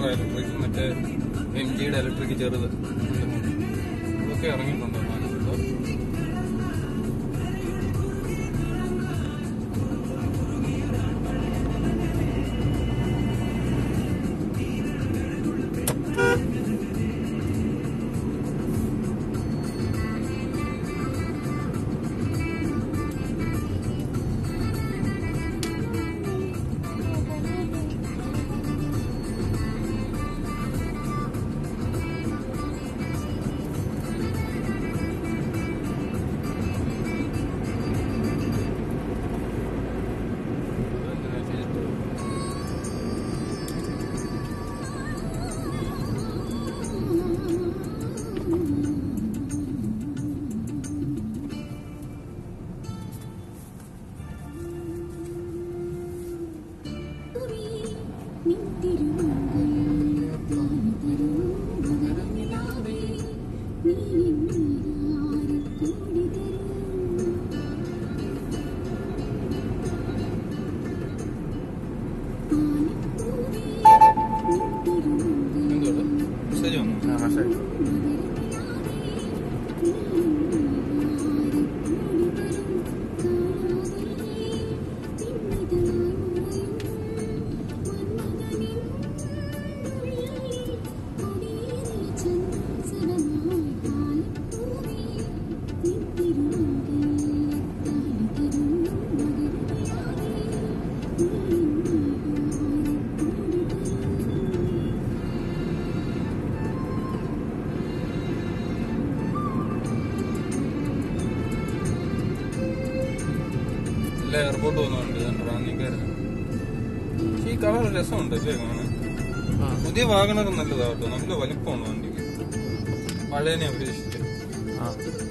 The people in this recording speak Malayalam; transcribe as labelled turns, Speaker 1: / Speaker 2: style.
Speaker 1: ഇലക്ട്രിക്, മറ്റേ MGയുടെ ഇലക്ട്രിക് ചെറുത് ഇതൊക്കെ ഇറങ്ങിയിട്ടുണ്ടോ? എയർപോർട്ട് പോകുന്നുണ്ട് റാന്നിക്കാര്. പക്ഷെ ഈ കളർ രസമുണ്ട് അല്ലേ കാണാൻ. പുതിയ വാഗണർ നല്ലതാ കേട്ടോ, നല്ല വലിപ്പമാണ് വണ്ടിക്ക്, പഴയനെ അപേക്ഷിച്ചിട്ട്.